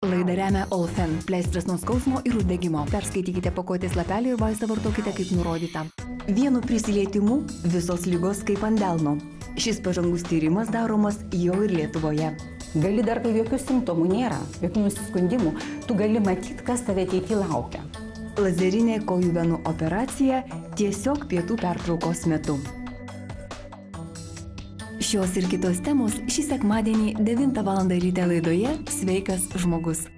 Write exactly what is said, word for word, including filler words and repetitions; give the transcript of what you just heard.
Laidą remia Olfen, pleistras nuo skausmo ir uždegimo. Perskaitykite pakuotės lapelį ir vaistą vartokite kaip nurodyta. Vienu prisilietimu visos lygos kaip ant delno. Šis pažangus tyrimas daromas jau ir Lietuvoje. Gali dar, kai jokių simptomų nėra, jokių nusiskundimų, tu gali matyti, kas tave ateityje laukia. Lazerinė kojų venų operacija tiesiog pietų pertraukos metu. Šios ir kitos temos šį sekmadienį devintą valandą ryte laidoje Sveikas žmogus.